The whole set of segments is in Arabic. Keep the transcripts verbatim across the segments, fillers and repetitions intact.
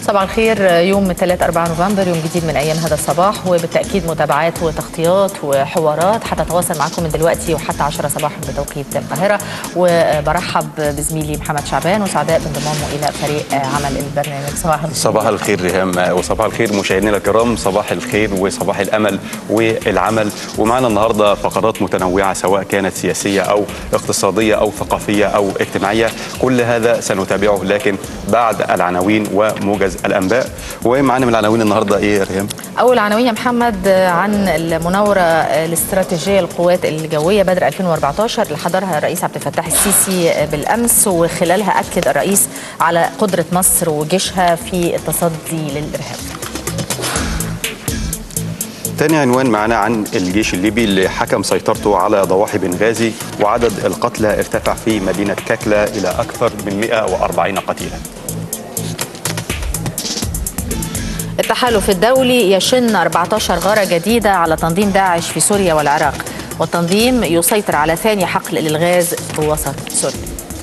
صباح الخير. يوم الثلاث أربعة نوفمبر، يوم جديد من أيام هذا الصباح، وبالتأكيد متابعات وتغطيات وحوارات حتتواصل معكم من دلوقتي وحتى عشرة صباحا بتوقيت القاهرة. وبرحب بزميلي محمد شعبان وسعداء بانضمامه إلى فريق عمل البرنامج. صباح الخير. صباح الخير ريهام، وصباح الخير مشاهدينا الكرام، صباح الخير وصباح الأمل والعمل. ومعنا النهارده فقرات متنوعة سواء كانت سياسية أو اقتصادية أو ثقافية أو اجتماعية، كل هذا سنتابعه لكن بعد العناوين وموجز الأنباء. ومعنا من العناوين النهارده ايه يا ريهام؟ أول عناوين يا محمد عن المناورة الاستراتيجية للقوات الجوية بدر ألفين وأربعة عشر اللي حضرها الرئيس عبد الفتاح السيسي بالأمس، وخلالها أكد الرئيس على قدرة مصر وجيشها في التصدي للإرهاب. تاني عنوان معنا عن الجيش الليبي اللي حكم سيطرته على ضواحي بنغازي، وعدد القتلى ارتفع في مدينة كاكلا إلى أكثر من مئة وأربعين قتيلا. التحالف الدولي يشن أربعة عشر غارة جديدة على تنظيم داعش في سوريا والعراق، والتنظيم يسيطر على ثاني حقل للغاز بوسط سوريا.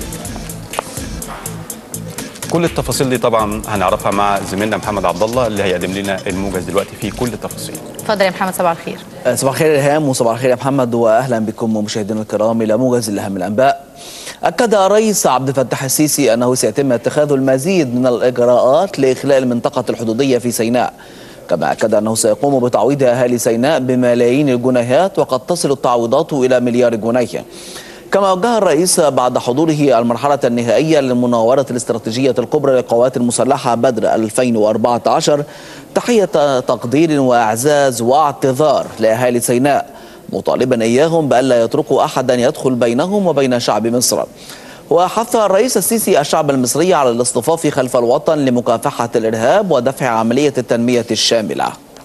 كل التفاصيل دي طبعا هنعرفها مع زميلنا محمد عبد الله اللي هيقدم لنا الموجز دلوقتي فيه كل التفاصيل. اتفضل يا محمد. صباح الخير. صباح الخير إلهام، وصباح الخير يا محمد، واهلا بكم مشاهدينا الكرام الى موجز لاهم الانباء. اكد الرئيس عبد الفتاح السيسي انه سيتم اتخاذ المزيد من الاجراءات لاخلاء المنطقه الحدوديه في سيناء، كما اكد انه سيقوم بتعويض اهالي سيناء بملايين الجنيهات، وقد تصل التعويضات الى مليار جنيه. كما وجه الرئيس بعد حضوره المرحلة النهائية للمناورة الاستراتيجية الكبرى للقوات المسلحة بدر ألفين وأربعة عشر تحية تقدير وإعزاز واعتذار لأهالي سيناء، مطالبا إياهم بألا يتركوا أحدا يدخل بينهم وبين شعب مصر. وحث الرئيس السيسي الشعب المصري على الاصطفاف خلف الوطن لمكافحة الإرهاب ودفع عملية التنمية الشاملة.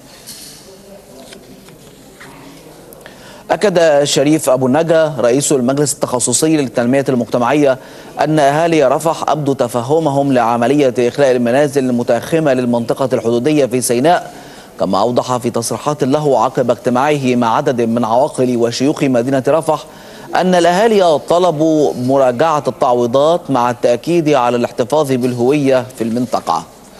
أكد شريف أبو النجا رئيس المجلس التخصصي للتنمية المجتمعية أن أهالي رفح أبدوا تفهمهم لعملية إخلاء المنازل المتأخمة للمنطقة الحدودية في سيناء، كما أوضح في تصريحات له عقب اجتماعه مع عدد من عواقل وشيوخ مدينة رفح أن الأهالي طلبوا مراجعة التعويضات مع التأكيد على الاحتفاظ بالهوية في المنطقة.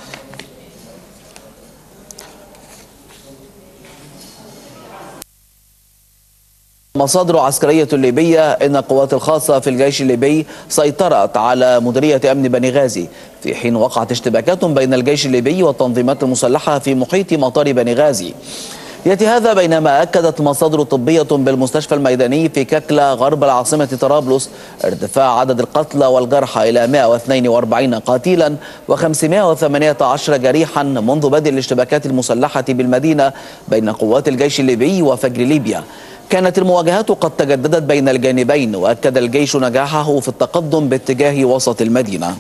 مصادر عسكرية ليبية إن القوات الخاصة في الجيش الليبي سيطرت على مديرية أمن بني غازي، في حين وقعت اشتباكات بين الجيش الليبي والتنظيمات المسلحة في محيط مطار بني غازي. يأتي هذا بينما أكدت مصادر طبية بالمستشفى الميداني في كاكلا غرب العاصمة طرابلس ارتفاع عدد القتلى والجرحى إلى مئة واثنين وأربعين قتيلا وخمسمئة وثمانية عشر جريحا منذ بدء الاشتباكات المسلحة بالمدينة بين قوات الجيش الليبي وفجر ليبيا. كانت المواجهات قد تجددت بين الجانبين، وأكد الجيش نجاحه في التقدم باتجاه وسط المدينة.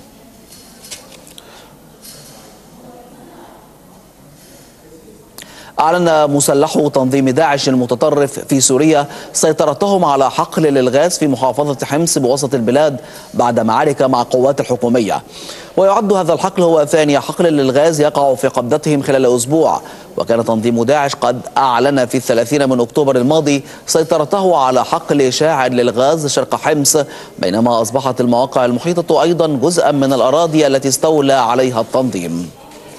أعلن مسلحو تنظيم داعش المتطرف في سوريا سيطرتهم على حقل للغاز في محافظة حمص بوسط البلاد بعد معارك مع قوات الحكومية، ويعد هذا الحقل هو ثاني حقل للغاز يقع في قبضتهم خلال أسبوع. وكان تنظيم داعش قد أعلن في الثلاثين من أكتوبر الماضي سيطرته على حقل شاعر للغاز شرق حمص، بينما أصبحت المواقع المحيطة أيضا جزءا من الأراضي التي استولى عليها التنظيم.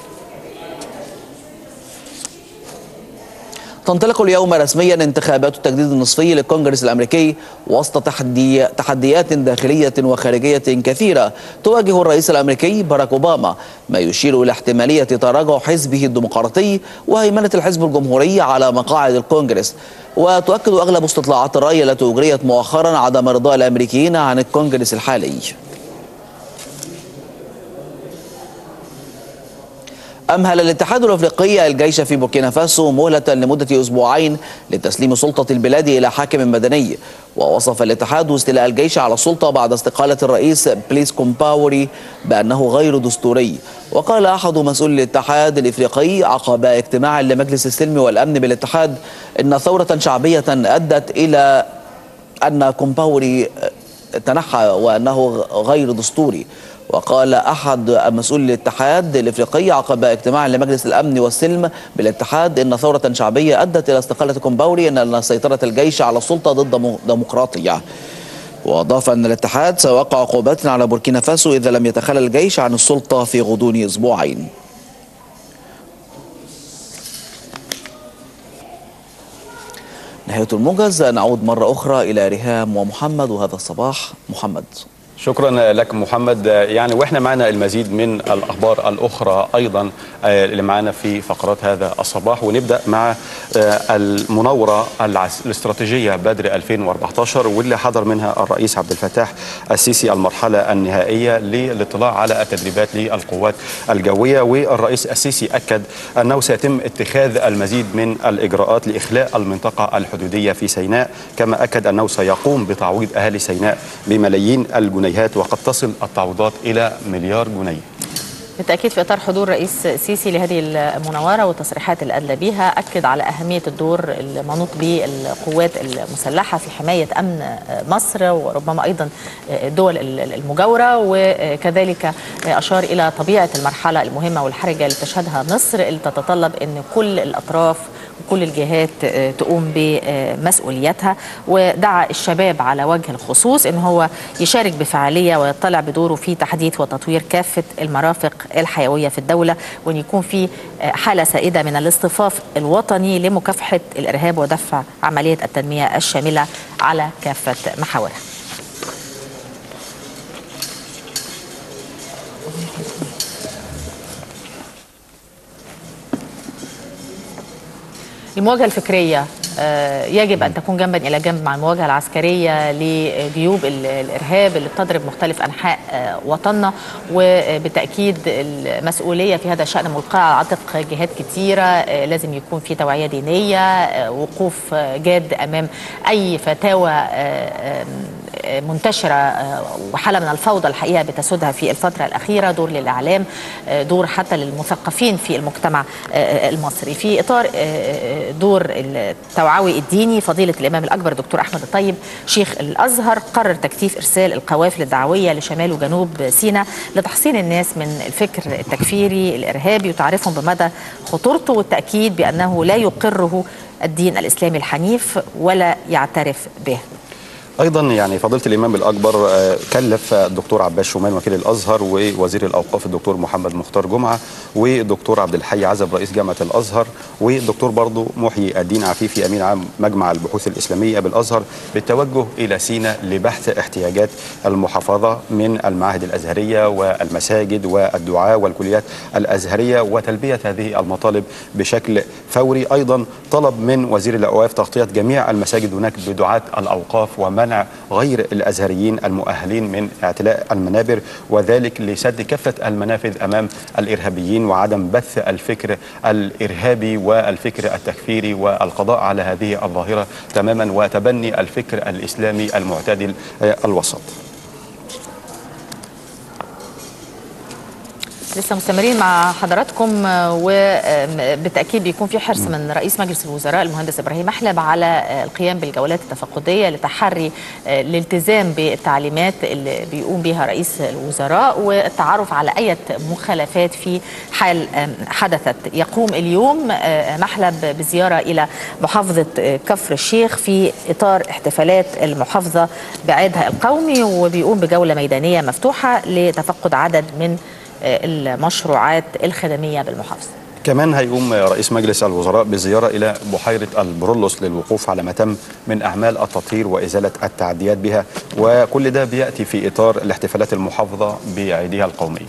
تنطلق اليوم رسميا انتخابات التجديد النصفي للكونغرس الأمريكي وسط تحدي تحديات داخلية وخارجية كثيرة تواجه الرئيس الأمريكي باراك أوباما، ما يشير إلى احتمالية تراجع حزبه الديمقراطي وهيمنة الحزب الجمهوري على مقاعد الكونغرس. وتؤكد أغلب استطلاعات الرأي التي أجريت مؤخرا عدم رضاء الأمريكيين عن الكونغرس الحالي. أمهل الاتحاد الأفريقي الجيش في بوركينا فاسو مهلة لمدة أسبوعين لتسليم سلطة البلاد إلى حاكم مدني. ووصف الاتحاد استيلاء الجيش على السلطة بعد استقالة الرئيس بليس كومباوري بأنه غير دستوري. وقال أحد مسؤولي الاتحاد الأفريقي عقب اجتماع لمجلس السلم والأمن بالاتحاد إن ثورة شعبية أدت إلى أن كومباوري تنحى وأنه غير دستوري. وقال أحد مسؤولي الاتحاد الإفريقي عقب اجتماع لمجلس الأمن والسلم بالاتحاد إن ثورة شعبية أدت إلى استقالة كومباوري أن سيطرة الجيش على السلطة ضد ديمقراطية. وأضاف أن الاتحاد سيوقع عقوبات على بوركينا فاسو إذا لم يتخلى الجيش عن السلطة في غضون أسبوعين. نهاية الموجز. نعود مرة أخرى إلى ريهام ومحمد وهذا الصباح. محمد. شكرا لك محمد. يعني واحنا معنا المزيد من الاخبار الاخرى ايضا اللي معنا في فقرات هذا الصباح، ونبدا مع المناوره الاستراتيجيه بدر ألفين وأربعة عشر واللي حضر منها الرئيس عبد الفتاح السيسي المرحله النهائيه للاطلاع على التدريبات للقوات الجويه. والرئيس السيسي اكد انه سيتم اتخاذ المزيد من الاجراءات لاخلاء المنطقه الحدوديه في سيناء، كما اكد انه سيقوم بتعويض اهالي سيناء بملايين الجنيهات وقد تصل التعويضات إلى مليار جنيه. بالتأكيد في إطار حضور رئيس السيسي لهذه المناورة والتصريحات اللي أدلى بها، أكد على أهمية الدور المنوط به القوات المسلحة في حماية أمن مصر وربما أيضا الدول المجاورة، وكذلك أشار إلى طبيعة المرحلة المهمة والحرجة اللي تشهدها مصر، اللي تتطلب أن كل الأطراف وكل الجهات تقوم بمسؤولياتها. ودعا الشباب على وجه الخصوص أن هو يشارك بفعالية ويطلع بدوره في تحديث وتطوير كافة المرافق الحيوية في الدولة، وأن يكون في حالة سائدة من الاصطفاف الوطني لمكافحة الإرهاب ودفع عملية التنمية الشاملة على كافة محاورها. المواجهة الفكرية يجب أن تكون جنبا إلى جنب مع المواجهة العسكرية لجيوب الإرهاب اللي بتضرب مختلف أنحاء وطننا، وبالتأكيد المسؤولية في هذا الشأن ملقاة على عاتق جهات كتيرة. لازم يكون في توعية دينية، وقوف جاد أمام أي فتاوى منتشرة وحالة من الفوضى الحقيقة بتسودها في الفترة الأخيرة، دور للإعلام، دور حتى للمثقفين في المجتمع المصري. في إطار دور التوعوي الديني، فضيلة الإمام الأكبر دكتور أحمد الطيب شيخ الأزهر قرر تكثيف إرسال القوافل الدعوية لشمال وجنوب سيناء لتحصين الناس من الفكر التكفيري الإرهابي وتعرفهم بمدى خطورته، والتأكيد بأنه لا يقره الدين الإسلامي الحنيف ولا يعترف به. ايضا يعني فضيله الامام الاكبر كلف الدكتور عباس شومان وكيل الازهر ووزير الاوقاف الدكتور محمد مختار جمعه والدكتور عبد الحي عزب رئيس جامعه الازهر والدكتور برضه محيي الدين عفيفي امين عام مجمع البحوث الاسلاميه بالازهر بالتوجه الى سيناء لبحث احتياجات المحافظه من المعاهد الازهريه والمساجد والدعاء والكليات الازهريه وتلبيه هذه المطالب بشكل فوري. ايضا طلب من وزير الاوقاف تغطيه جميع المساجد هناك بدعاة الاوقاف ومنع غير الازهريين المؤهلين من اعتلاء المنابر، وذلك لسد كافه المنافذ امام الارهابيين وعدم بث الفكر الارهابي والفكر التكفيري والقضاء على هذه الظاهره تماما وتبني الفكر الاسلامي المعتدل الوسط. لسه مستمرين مع حضراتكم، وبالتأكيد بيكون في حرص من رئيس مجلس الوزراء المهندس إبراهيم محلب على القيام بالجولات التفقدية لتحري الالتزام بالتعليمات اللي بيقوم بها رئيس الوزراء والتعرف على أي مخالفات في حال حدثت. يقوم اليوم محلب بزيارة إلى محافظة كفر الشيخ في إطار احتفالات المحافظة بعيدها القومي، وبيقوم بجولة ميدانية مفتوحة لتفقد عدد من المشروعات الخدمية بالمحافظة. كمان هيقوم رئيس مجلس الوزراء بزيارة إلى بحيرة البرولوس للوقوف على ما تم من أعمال التطهير وإزالة التعديات بها، وكل ده بيأتي في إطار الاحتفالات المحافظة بعيدها القومي.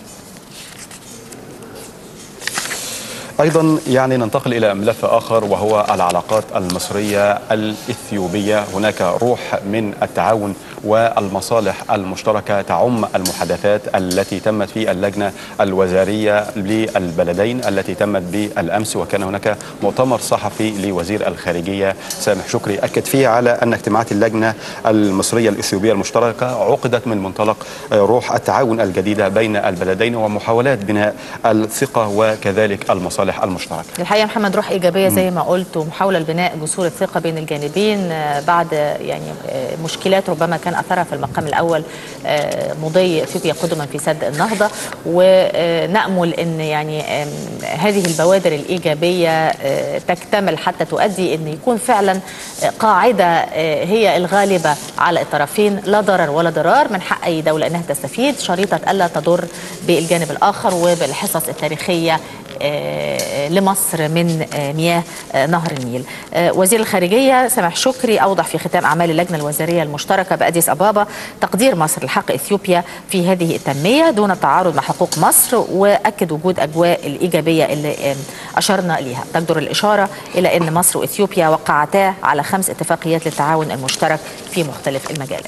أيضا يعني ننتقل إلى ملف آخر وهو العلاقات المصرية الإثيوبية. هناك روح من التعاون والمصالح المشتركة تعم المحادثات التي تمت في اللجنة الوزارية للبلدين التي تمت بالأمس، وكان هناك مؤتمر صحفي لوزير الخارجية سامح شكري أكد فيه على أن اجتماعات اللجنة المصرية الإثيوبية المشتركة عقدت من منطلق روح التعاون الجديدة بين البلدين ومحاولات بناء الثقة وكذلك المصالح المشتركة. الحقيقة محمد روح إيجابية زي ما قلت، ومحاولة لبناء جسور الثقة بين الجانبين بعد يعني مشكلات ربما كانت كان أثرها في المقام الأول مضي إثيوبيا قدما في سد النهضة، ونأمل أن يعني هذه البوادر الإيجابية تكتمل حتى تؤدي أن يكون فعلا قاعدة هي الغالبة على الطرفين، لا ضرر ولا ضرار، من حق أي دولة أنها تستفيد، شريطة ألا تضر بالجانب الآخر وبالحصص التاريخية لمصر من مياه نهر النيل. وزير الخارجية سامح شكري أوضح في ختام أعمال اللجنة الوزارية المشتركة بأديس أبابا تقدير مصر لحق إثيوبيا في هذه التنمية دون تعارض مع حقوق مصر، وأكد وجود أجواء الإيجابية اللي أشرنا إليها. تجدر الإشارة إلى أن مصر وإثيوبيا وقعتا على خمس اتفاقيات للتعاون المشترك في مختلف المجالات.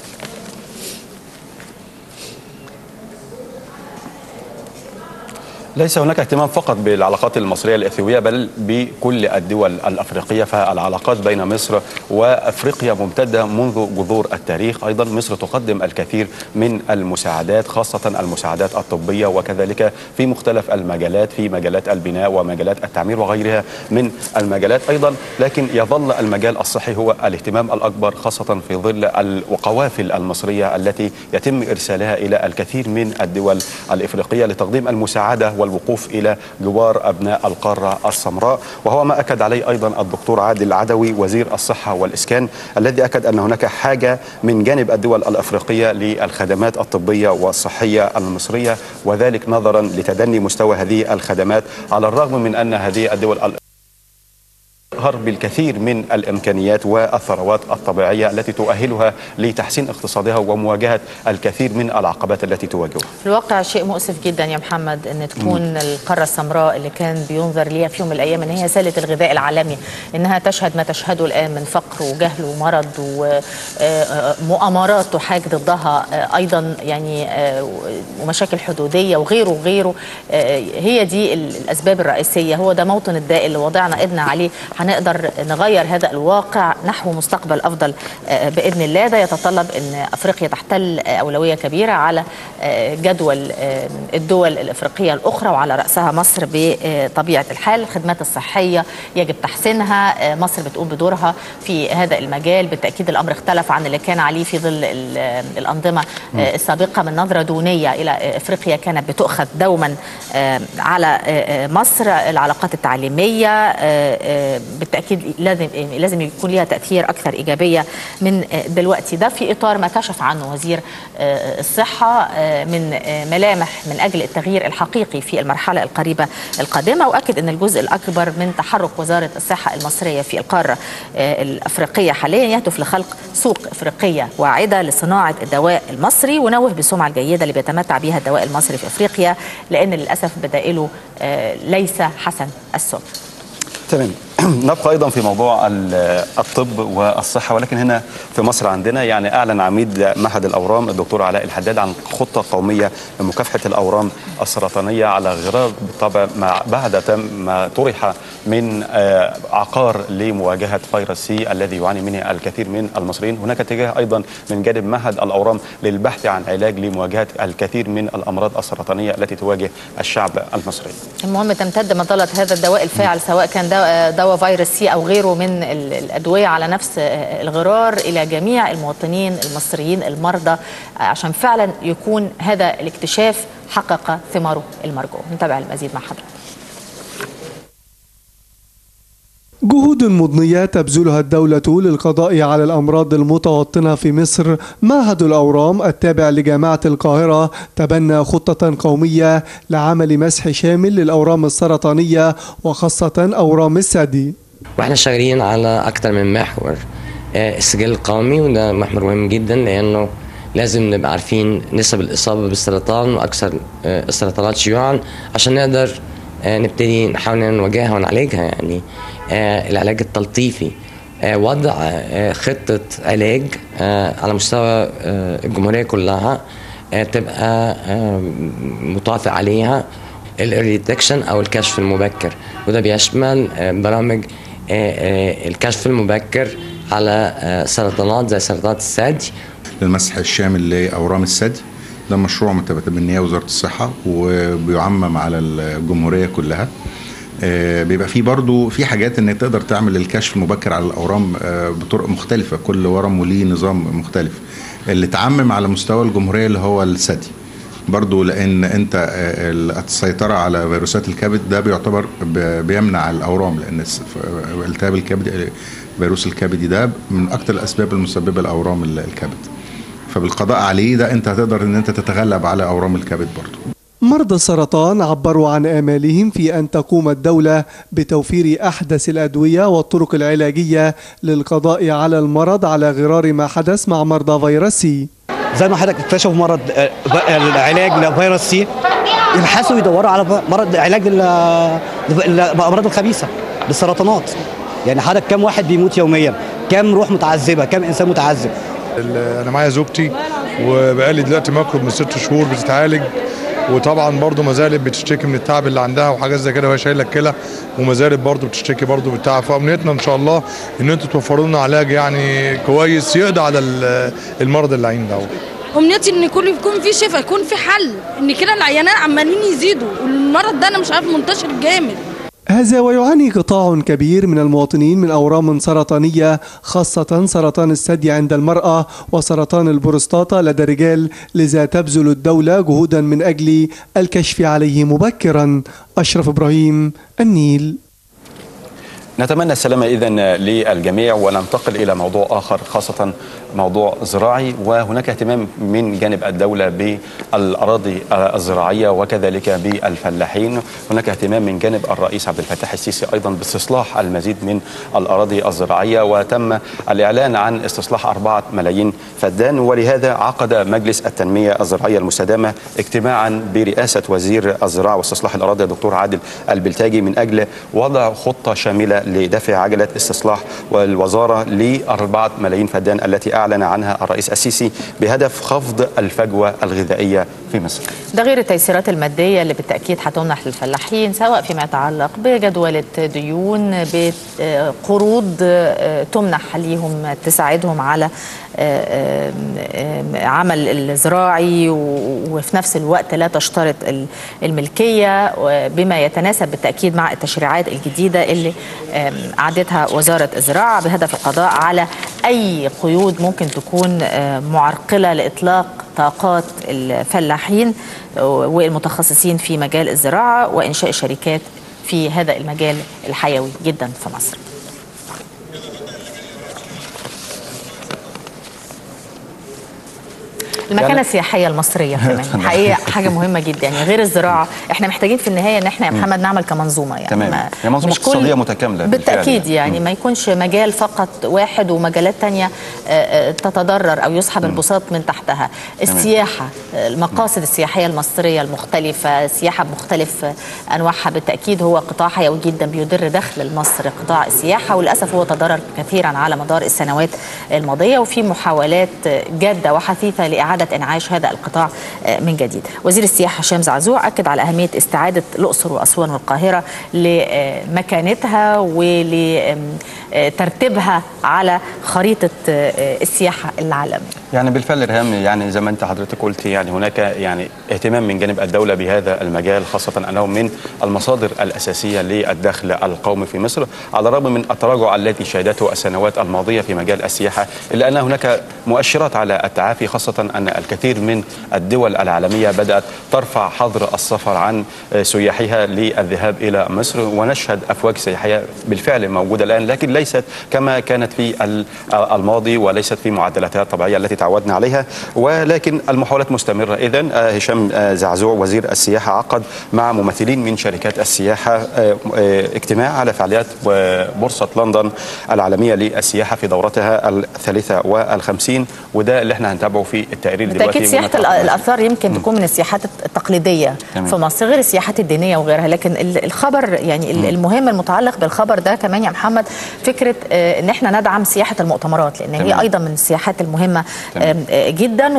ليس هناك اهتمام فقط بالعلاقات المصرية الإثيوبية بل بكل الدول الأفريقية، فالعلاقات بين مصر وأفريقيا ممتدة منذ جذور التاريخ. أيضا مصر تقدم الكثير من المساعدات خاصة المساعدات الطبية وكذلك في مختلف المجالات، في مجالات البناء ومجالات التعمير وغيرها من المجالات أيضا، لكن يظل المجال الصحي هو الاهتمام الأكبر خاصة في ظل القوافل المصرية التي يتم إرسالها إلى الكثير من الدول الإفريقية لتقديم المساعدة والوقوف إلى جوار أبناء القارة السمراء. وهو ما أكد عليه أيضا الدكتور عادل العدوي وزير الصحة والإسكان، الذي أكد أن هناك حاجة من جانب الدول الأفريقية للخدمات الطبية والصحية المصرية، وذلك نظرا لتدني مستوى هذه الخدمات على الرغم من أن هذه الدول هرب بالكثير من الإمكانيات والثروات الطبيعية التي تؤهلها لتحسين اقتصادها ومواجهة الكثير من العقبات التي تواجهها. في الواقع شيء مؤسف جدا يا محمد أن تكون م. القارة السمراء اللي كان بينظر ليها في يوم من الأيام أن هي سلة الغذاء العالمي، أنها تشهد ما تشهده الآن من فقر وجهل ومرض ومؤامرات تحاج ضدها أيضا يعني ومشاكل حدودية وغيره وغيره. هي دي الأسباب الرئيسية، هو ده موطن الداء اللي وضعنا إيدنا عليه. هنقدر نغير هذا الواقع نحو مستقبل أفضل بإذن الله. ده يتطلب أن أفريقيا تحتل أولوية كبيرة على جدول الدول الأفريقية الأخرى وعلى رأسها مصر. بطبيعة الحال الخدمات الصحية يجب تحسينها، مصر بتقوم بدورها في هذا المجال. بالتأكيد الأمر اختلف عن اللي كان عليه في ظل الأنظمة السابقة من نظرة دونية إلى أفريقيا كانت بتؤخذ دوما على مصر. العلاقات التعليمية بالتأكيد لازم لازم يكون لها تأثير أكثر إيجابية من دلوقتي. ده في إطار ما كشف عنه وزير الصحة من ملامح من أجل التغيير الحقيقي في المرحلة القريبة القادمة، وأكد أن الجزء الأكبر من تحرك وزارة الصحة المصرية في القارة الأفريقية حاليا يهدف لخلق سوق أفريقية واعدة لصناعة الدواء المصري، ونوه بالسمعة الجيدة اللي بيتمتع بها الدواء المصري في أفريقيا، لأن للأسف بدائله ليس حسن السمع. تمام. نبقى أيضا في موضوع الطب والصحة، ولكن هنا في مصر عندنا يعني أعلن عميد معهد الأورام الدكتور علاء الحداد عن خطة قومية لمكافحة الأورام السرطانية على غرار بالطبع بعد ما طرح من عقار لمواجهة فيروس سي الذي يعاني منه الكثير من المصريين. هناك اتجاه أيضا من جانب معهد الأورام للبحث عن علاج لمواجهة الكثير من الأمراض السرطانية التي تواجه الشعب المصري. المهم تمتد مظلة هذا الدواء الفاعل سواء كان دواء فيروس سي أو غيره من الأدوية على نفس الغرار إلى جميع المواطنين المصريين المرضى، عشان فعلا يكون هذا الاكتشاف حقق ثماره المرجو. نتابع المزيد مع حضرتك. جهود مضنية تبذلها الدولة للقضاء على الأمراض المتوطنة في مصر. معهد الأورام التابع لجامعة القاهرة تبنى خطة قومية لعمل مسح شامل للأورام السرطانية وخاصة أورام الثدي. واحنا شغالين على أكثر من محور. السجل القومي وده محور مهم جدا لأنه لازم نبقى عارفين نسب الإصابة بالسرطان وأكثر السرطانات شيوعا عشان نقدر نبتدي نحاول نواجهها ونعالجها. يعني العلاج التلطيفي، وضع خطة علاج على مستوى الجمهورية كلها تبقى متوافق عليها. الريدكشن أو الكشف المبكر، وده بيشمل برامج الكشف المبكر على سرطانات زي سرطانات الثدي. المسح الشامل لأورام الثدي ده مشروع متبنيه وزارة الصحة وبيعمم على الجمهورية كلها. بيبقى فيه برضو في حاجات ان تقدر تعمل الكشف المبكر على الأورام بطرق مختلفة، كل ورم وليه نظام مختلف. اللي تعمم على مستوى الجمهوريه اللي هو الثدي برضو، لان انت السيطره على فيروسات الكبد ده بيعتبر بيمنع الاورام، لان التهاب الكبد فيروس الكبدي ده من اكثر الاسباب المسببه لاورام الكبد، فبالقضاء عليه ده انت هتقدر ان انت تتغلب على اورام الكبد برضو. مرضى السرطان عبروا عن آمالهم في أن تقوم الدولة بتوفير أحدث الأدوية والطرق العلاجية للقضاء على المرض على غرار ما حدث مع مرضى فيروس سي. زي ما حضرتك اكتشفوا مرض العلاج لفيروس سي، يبحثوا يدوروا على مرض علاج للأمراض الخبيثة للسرطانات. يعني حضرتك كم واحد بيموت يوميا، كم روح متعذبة، كم إنسان متعذب. أنا معايا زوجتي وبقالي دلوقتي ما يقرب من ست شهور بتتعالج، وطبعا برضه ما زالت بتشتكي من التعب اللي عندها وحاجات زي كده وهي شايله الكلى، وما زالت برضه بتشتكي برضه بالتعب. فامنيتنا ان شاء الله ان انتوا توفروا لنا علاج يعني كويس يقضي على المرض اللعين ده. امنيتي ان يكون يكون في شفاء، يكون في حل، ان كده العيانين عمالين يزيدوا والمرض ده انا مش عارف منتشر جامد. هذا ويعاني قطاع كبير من المواطنين من أورام سرطانية، خاصة سرطان الثدي عند المرأة وسرطان البروستاتا لدى الرجال، لذا تبذل الدولة جهودا من أجل الكشف عليه مبكرا. أشرف إبراهيم، النيل. نتمنى السلامة إذن للجميع، وننتقل إلى موضوع آخر خاصة موضوع زراعي، وهناك اهتمام من جانب الدولة بالأراضي الزراعية وكذلك بالفلاحين. هناك اهتمام من جانب الرئيس عبد الفتاح السيسي أيضا باستصلاح المزيد من الأراضي الزراعية، وتم الإعلان عن استصلاح أربعة ملايين فدان، ولهذا عقد مجلس التنمية الزراعية المستدامة اجتماعا برئاسة وزير الزراعة واستصلاح الأراضي الدكتور عادل البلتاجي من أجل وضع خطة شاملة لدفع عجلة استصلاح الوزارة لأربعة ملايين فدان التي أعلن عنها الرئيس السيسي بهدف خفض الفجوة الغذائية في مصر. ده غير التيسيرات المادية اللي بالتأكيد هتمنح للفلاحين، سواء فيما يتعلق بجدولة ديون، بقروض تمنح ليهم تساعدهم على عمل الزراعي، وفي نفس الوقت لا تشترط الملكية، بما يتناسب بالتأكيد مع التشريعات الجديدة اللي أعدتها وزارة الزراعة بهدف القضاء على أي قيود ممكن تكون معرقلة لإطلاق طاقات الفلاحين والمتخصصين في مجال الزراعة وإنشاء شركات في هذا المجال الحيوي جدا في مصر. المكانة يعني السياحية المصرية كمان حقيقة حاجة مهمة جدا، يعني غير الزراعة احنا محتاجين في النهاية ان احنا يا محمد نعمل كمنظومة، يعني تمام، يعني منظومة اقتصادية متكاملة بالتأكيد، يعني ما يكونش مجال فقط واحد ومجالات تانية تتضرر او يسحب البساط من تحتها. السياحة، المقاصد السياحية المصرية المختلفة، سياحة بمختلف انواعها، بالتأكيد هو قطاع حيوي جدا بيدر دخل لمصر قطاع السياحة، وللأسف هو تضرر كثيرا على مدار السنوات الماضية، وفي محاولات جادة وحثيثة لإعادة انعاش هذا القطاع من جديد. وزير السياحه هشام زعزوع اكد على اهميه استعاده الاقصر واسوان والقاهره لمكانتها ولترتيبها على خريطه السياحه العالميه. يعني بالفعل ريهام، يعني زي ما انت حضرتك قلت، يعني هناك يعني اهتمام من جانب الدوله بهذا المجال، خاصه انه من المصادر الاساسيه للدخل القومي في مصر، على الرغم من التراجع الذي شهدته السنوات الماضيه في مجال السياحه، الا ان هناك مؤشرات على التعافي، خاصه ان الكثير من الدول العالميه بدات ترفع حظر السفر عن سياحها للذهاب الى مصر، ونشهد افواج سياحيه بالفعل موجوده الان، لكن ليست كما كانت في الماضي وليست في معدلاتها الطبيعيه التي تعودنا عليها، ولكن المحاولات مستمره. اذن هشام زعزوع وزير السياحه عقد مع ممثلين من شركات السياحه اجتماع على فعاليات بورصه لندن العالميه للسياحه في دورتها الثالثه والخمسين، وده اللي احنا هنتابعه في التقرير دلوقتي. بالتأكيد سياحة الآثار يمكن تكون من السياحات التقليدية تمام. في مصر، غير السياحات الدينية وغيرها، لكن الخبر يعني مم. المهم المتعلق بالخبر ده كمان يا محمد فكرة ان احنا ندعم سياحة المؤتمرات، لأن تمام. هي أيضا من السياحات المهمة تمام. جدا،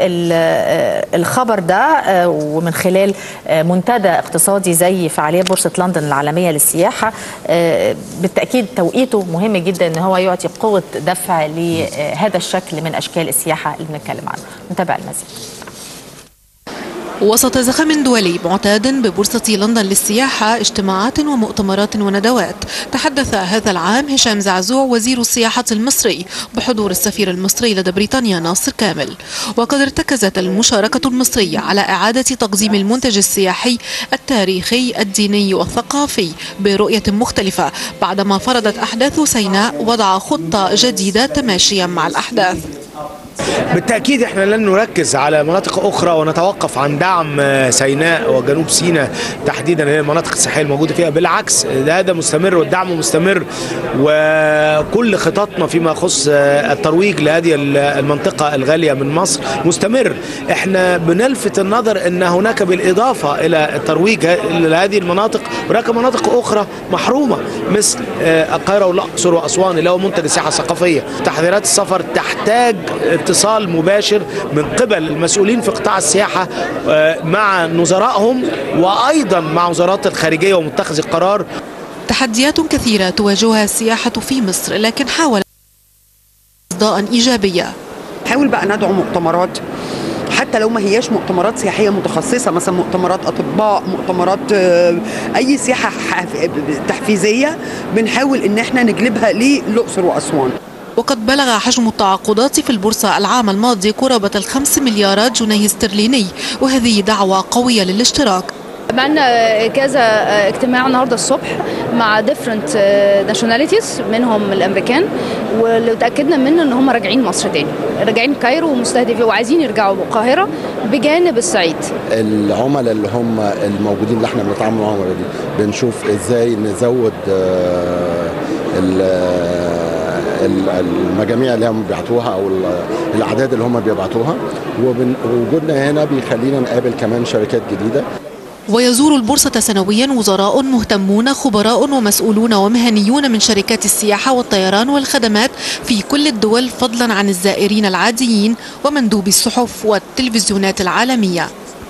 والخبر ده ومن خلال منتدى اقتصادي زي فعالية بورصة لندن العالمية للسياحة بالتأكيد توقيته مهم جدا ان هو يعطي قوة دفع لهذا الشكل من أشكال السياحة اللي بنتكلم عنه. نتابع المزيد. وسط زخم دولي معتاد ببورصة لندن للسياحة، اجتماعات ومؤتمرات وندوات، تحدث هذا العام هشام زعزوع وزير السياحة المصري بحضور السفير المصري لدى بريطانيا ناصر كامل. وقد ارتكزت المشاركة المصرية على إعادة تقديم المنتج السياحي التاريخي الديني والثقافي برؤية مختلفة بعدما فرضت أحداث سيناء وضع خطة جديدة تماشيا مع الأحداث. بالتأكيد احنا لن نركز على مناطق أخرى ونتوقف عن دعم سيناء وجنوب سيناء تحديدا هي المناطق السياحية الموجودة فيها، بالعكس هذا مستمر والدعم مستمر، وكل خططنا فيما يخص الترويج لهذه المنطقة الغالية من مصر مستمر. احنا بنلفت النظر ان هناك بالإضافة إلى الترويج لهذه المناطق هناك مناطق أخرى محرومة مثل القاهرة والأقصر وأسوان اللي هو منتج السياحة الثقافية. تحذيرات السفر تحتاج اتصال مباشر من قبل المسؤولين في قطاع السياحة مع نظرائهم وأيضا مع وزارات الخارجية ومتخذ القرار. تحديات كثيرة تواجهها السياحة في مصر، لكن حاول أصداء إيجابية. حاول بقى ندعو مؤتمرات حتى لو ما هياش مؤتمرات سياحية متخصصة، مثلا مؤتمرات أطباء، مؤتمرات أي سياحة تحفيزية، بنحاول إن احنا نجلبها للأقصر وأسوان. وقد بلغ حجم التعاقدات في البورصة العام الماضي قرابة الخمس مليارات جنيه استرليني، وهذه دعوة قوية للاشتراك. عملنا كذا اجتماع النهارده الصبح مع different nationalities منهم الامريكان، واللي اتاكدنا منه ان هم راجعين مصر تاني، راجعين كايرو ومستهدفين وعايزين يرجعوا القاهره بجانب الصعيد. العملاء اللي هم الموجودين اللي احنا بنتعامل معاهم دي بنشوف ازاي نزود المجاميع اللي هم بيبعتوها او الاعداد اللي هم بيبعتوها، ووجودنا هنا بيخلينا نقابل كمان شركات جديده. ويزور البورصة سنويا وزراء مهتمون، خبراء ومسؤولون ومهنيون من شركات السياحة والطيران والخدمات في كل الدول، فضلا عن الزائرين العاديين ومندوبي الصحف والتلفزيونات العالمية.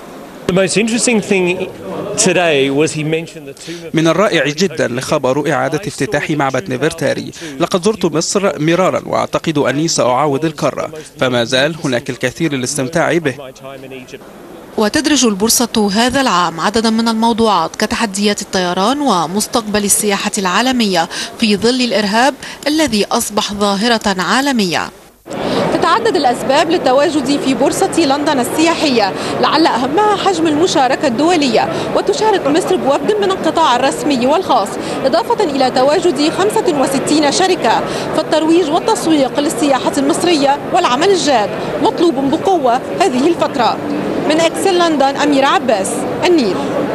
من الرائع جدا خبر إعادة افتتاح معبد نفرتاري. لقد زرت مصر مرارا وأعتقد أني سأعاود الكرة، فما زال هناك الكثير للاستمتاع به. وتدرج البورصة هذا العام عددا من الموضوعات كتحديات الطيران ومستقبل السياحة العالمية في ظل الإرهاب الذي أصبح ظاهرة عالمية. تتعدد الأسباب للتواجد في بورصة لندن السياحية، لعل أهمها حجم المشاركة الدولية، وتشارك مصر بوفد من القطاع الرسمي والخاص، إضافة إلى تواجد خمسة وستين شركة. فالترويج والتسويق للسياحة المصرية والعمل الجاد مطلوب بقوة هذه الفترة. من إكسل لندن، أميرة عباس، النيل.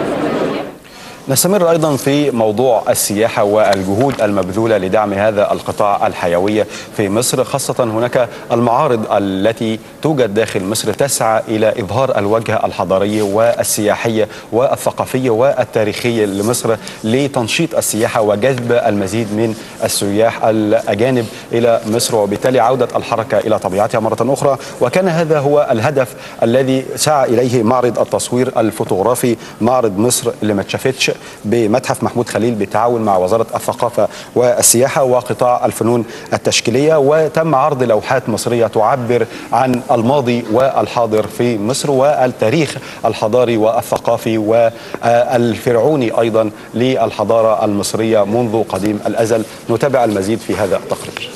نستمر أيضا في موضوع السياحة والجهود المبذولة لدعم هذا القطاع الحيوي في مصر، خاصة هناك المعارض التي توجد داخل مصر تسعى إلى إظهار الوجه الحضاري والسياحي والثقافي والتاريخي لمصر لتنشيط السياحة وجذب المزيد من السياح الأجانب إلى مصر، وبالتالي عودة الحركة إلى طبيعتها مرة أخرى. وكان هذا هو الهدف الذي سعى إليه معرض التصوير الفوتوغرافي، معرض مصر اللي ما اتشافتش بمتحف محمود خليل بالتعاون مع وزارة الثقافة والسياحة وقطاع الفنون التشكيلية. وتم عرض لوحات مصرية تعبر عن الماضي والحاضر في مصر والتاريخ الحضاري والثقافي والفرعوني أيضا للحضارة المصرية منذ قديم الأزل. نتابع المزيد في هذا التقرير.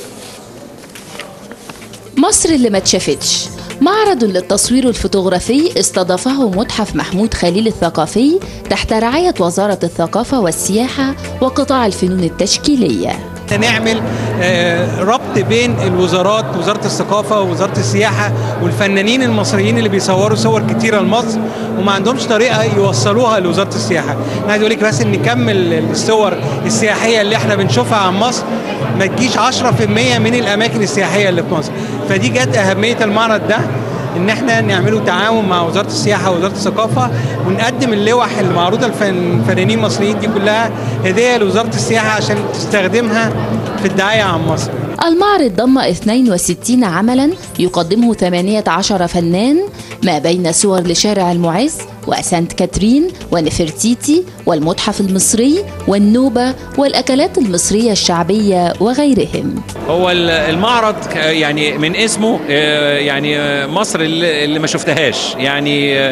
مصر اللي ما اتشافتش، معرض للتصوير الفوتوغرافي استضافه متحف محمود خليل الثقافي تحت رعاية وزارة الثقافة والسياحة وقطاع الفنون التشكيلية. نعمل ربط بين الوزارات، وزارة الثقافة ووزارة السياحة والفنانين المصريين اللي بيصوروا صور كتيرة لمصر وما عندهمش طريقة يوصلوها لوزارة السياحة. أنا عايز أقول لك بس إن نكمل الصور السياحية اللي إحنا بنشوفها عن مصر ما تجيش عشرة في المية من الأماكن السياحية اللي في مصر. فدي جت أهمية المعرض ده، ان احنا نعمله تعاون مع وزاره السياحه ووزاره الثقافه، ونقدم اللوح المعروضه للفنانين المصريين دي كلها هديه لوزاره السياحه عشان تستخدمها في الدعايه عن مصر. المعرض ضم اثنين وستين عملا يقدمه ثمانية عشر فنان، ما بين صور لشارع المعز وسانت كاترين ونفرتيتي والمتحف المصري والنوبة والأكلات المصرية الشعبية وغيرهم. هو المعرض يعني من اسمه يعني مصر اللي ما شفتهاش، يعني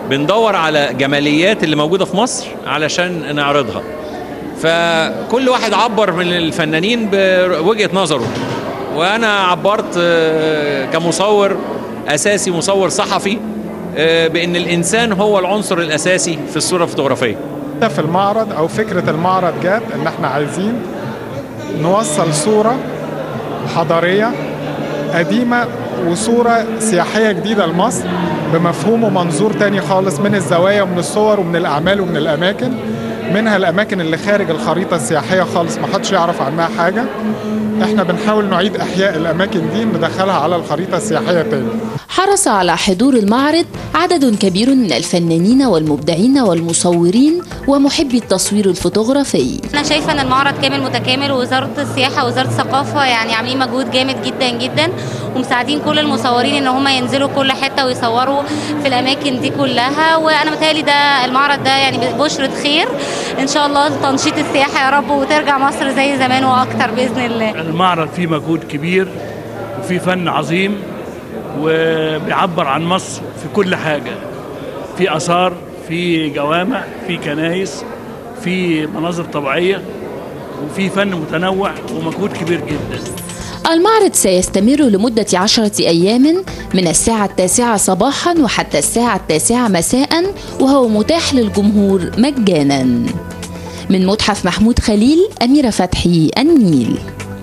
بندور على جماليات اللي موجودة في مصر علشان نعرضها. فكل واحد عبر من الفنانين بوجهة نظره، وأنا عبرت كمصور أساسي، مصور صحفي، بأن الإنسان هو العنصر الأساسي في الصورة الفوتوغرافية. في المعرض أو فكرة المعرض جات إن احنا عايزين نوصل صورة حضارية قديمة وصورة سياحية جديدة لمصر بمفهوم ومنظور تاني خالص من الزوايا ومن الصور ومن الأعمال ومن الأماكن، منها الأماكن اللي خارج الخريطة السياحية خالص ما حدش يعرف عنها حاجة. احنا بنحاول نعيد إحياء الأماكن دي ندخلها على الخريطة السياحية تاني. حرص على حضور المعرض عدد كبير من الفنانين والمبدعين والمصورين ومحبي التصوير الفوتوغرافي. أنا شايفة أن المعرض كامل متكامل، ووزارة السياحة ووزارة الثقافة يعني عاملين مجهود جامد جدا جدا، ومساعدين كل المصورين ان هم ينزلوا كل حته ويصوروا في الاماكن دي كلها. وانا متهيألي ده المعرض ده يعني بشرة خير ان شاء الله، تنشيط السياحه يا رب، وترجع مصر زي زمان واكتر باذن الله. المعرض فيه مجهود كبير وفيه فن عظيم وبيعبر عن مصر في كل حاجه، في اثار، في جوامع، في كنايس، في مناظر طبيعيه، وفي فن متنوع ومجهود كبير جدا. المعرض سيستمر لمدة عشرة أيام من الساعة التاسعة صباحا وحتى الساعة التاسعة مساء، وهو متاح للجمهور مجانا. من متحف محمود خليل، أميرة فتحي، النيل.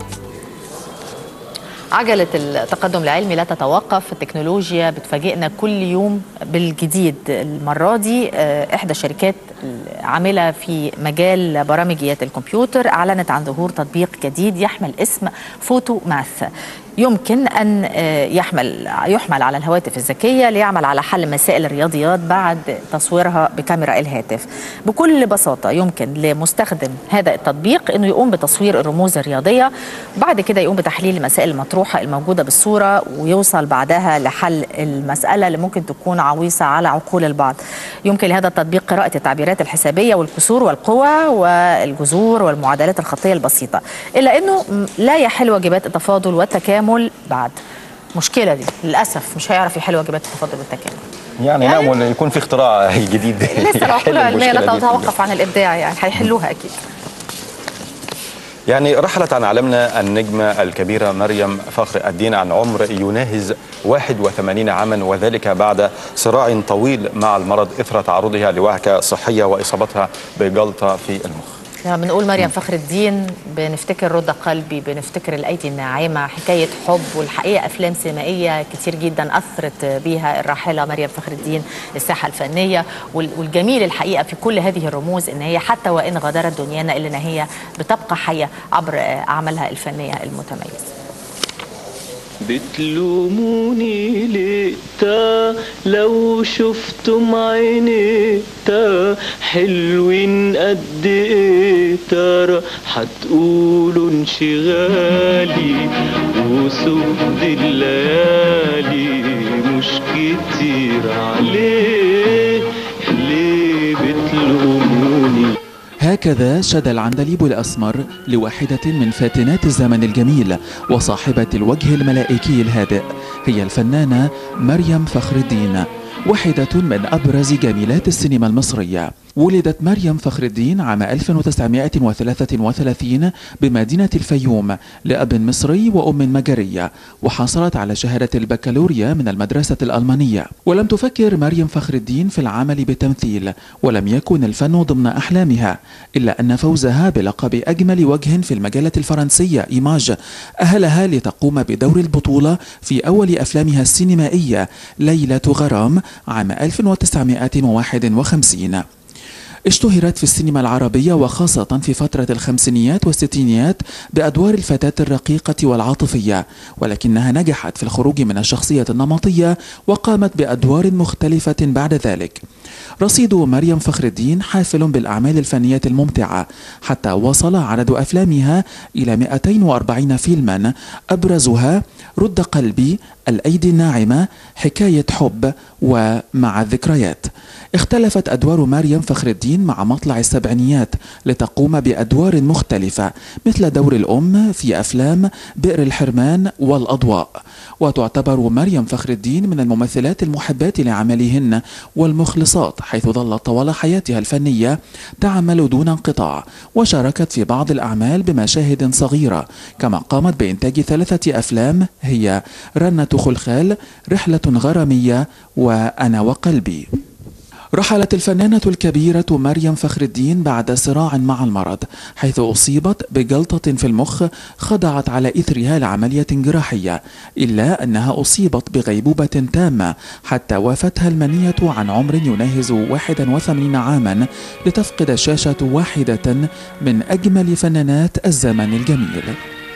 عجلة التقدم العلمي لا تتوقف، التكنولوجيا بتفاجئنا كل يوم بالجديد. المرة دي إحدى الشركات عاملة في مجال برامجيات الكمبيوتر أعلنت عن ظهور تطبيق جديد يحمل اسم فوتو ماث، يمكن أن يحمل يحمل على الهواتف الذكية ليعمل على حل مسائل الرياضيات بعد تصويرها بكاميرا الهاتف. بكل بساطة يمكن لمستخدم هذا التطبيق أنه يقوم بتصوير الرموز الرياضية، بعد كده يقوم بتحليل المسائل المطروحة الموجودة بالصورة، ويوصل بعدها لحل المسألة اللي ممكن تكون عويصة على عقول البعض. يمكن لهذا التطبيق قراءة التعبيرات الحسابية والكسور والقوى والجذور والمعادلات الخطية البسيطة، إلا أنه لا يحل واجبات التفاضل والتكامل بعد. مشكلة دي للأسف مش هيعرف يحل واجبات التفاضل والتكامل. يعني نأمل يعني يكون في اختراع جديد. لسه العقول العلمية لا تتوقف عن الإبداع، يعني هيحلوها أكيد. يعني رحلت عن عالمنا النجمة الكبيرة مريم فخر الدين عن عمر يناهز واحد وثمانين عاما، وذلك بعد صراع طويل مع المرض إثر تعرضها لوهكة صحية وإصابتها بجلطة في المخ. لما بنقول مريم فخر الدين بنفتكر رد قلبي، بنفتكر الأيدي الناعمة، حكاية حب، والحقيقة أفلام سينمائية كتير جدا أثرت بها الراحلة مريم فخر الدين الساحة الفنية. والجميل الحقيقة في كل هذه الرموز إن هي حتى وإن غادرت دنيانا إلا إن هي بتبقى حية عبر أعمالها الفنية المتميزة. بتلوموني ليه تا لو شفتم عيني تا حلوين قد ايه ترى هتقولوا انشغالي وسود الليالي مش كتير عليه ليه بتلوموني. هكذا شد العندليب الأسمر لواحدة من فاتنات الزمن الجميل وصاحبة الوجه الملائكي الهادئ، هي الفنانة مريم فخر الدين، واحدة من أبرز جميلات السينما المصرية. ولدت مريم فخر الدين عام ألف وتسعمائة وثلاثة وثلاثين بمدينة الفيوم لأب مصري وأم مجرية، وحصلت على شهادة البكالوريا من المدرسة الألمانية. ولم تفكر مريم فخر الدين في العمل بالتمثيل، ولم يكن الفن ضمن أحلامها، إلا أن فوزها بلقب أجمل وجه في المجلة الفرنسية إيماج أهلها لتقوم بدور البطولة في أول أفلامها السينمائية ليلة غرام عام ألف وتسعمائة وواحد وخمسين. اشتهرت في السينما العربية وخاصة في فترة الخمسينيات والستينيات بأدوار الفتاة الرقيقة والعاطفية، ولكنها نجحت في الخروج من الشخصية النمطية وقامت بأدوار مختلفة بعد ذلك. رصيد مريم فخر الدين حافل بالأعمال الفنية الممتعة، حتى وصل عدد أفلامها إلى مئتين وأربعين فيلما، أبرزها رد قلبي، الأيدي الناعمة، حكاية حب، ومع الذكريات. اختلفت أدوار مريم فخر الدين الدين مع مطلع السبعينيات لتقوم بأدوار مختلفة مثل دور الأم في أفلام بئر الحرمان والأضواء. وتعتبر مريم فخر الدين من الممثلات المحبات لعملهن والمخلصات، حيث ظلت طوال حياتها الفنية تعمل دون انقطاع، وشاركت في بعض الأعمال بمشاهد صغيرة، كما قامت بإنتاج ثلاثة أفلام هي رنة خلخال، رحلة غرامية، وأنا وقلبي. رحلت الفنانة الكبيرة مريم فخر الدين بعد صراع مع المرض، حيث أصيبت بجلطة في المخ خضعت على إثرها لعملية جراحية، إلا أنها أصيبت بغيبوبة تامة حتى وافتها المنية عن عمر يناهز واحد وثمانين عاما، لتفقد شاشة واحدة من أجمل فنانات الزمن الجميل.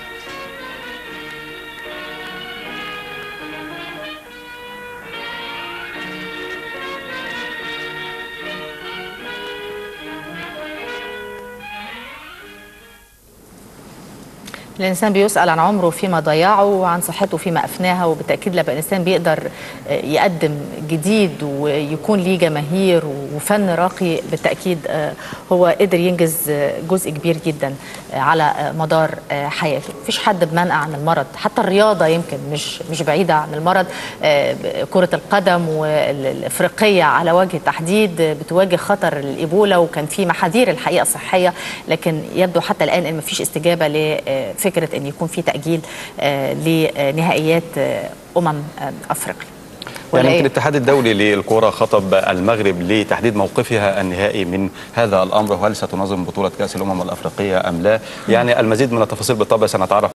الإنسان بيسأل عن عمره فيما ضيعه وعن صحته فيما أفناها، وبالتأكيد لما الإنسان بيقدر يقدم جديد ويكون ليه جماهير وفن راقي، بالتأكيد هو قدر ينجز جزء كبير جدا على مدار حياته. مفيش حد بمنأى عن المرض، حتى الرياضة يمكن مش مش بعيدة عن المرض. كرة القدم والإفريقية على وجه التحديد بتواجه خطر الإيبولا، وكان في محاذير الحقيقة صحية، لكن يبدو حتى الآن إن مفيش استجابة ل فكرة أن يكون في تأجيل آه لنهائيات آه أمم آه أفريقيا. يعني يمكن الاتحاد الدولي للكرة خطب المغرب لتحديد موقفها النهائي من هذا الأمر، وهل ستنظم بطولة كأس الأمم الأفريقية أم لا؟ يعني المزيد من التفاصيل بالطبع سنتعرف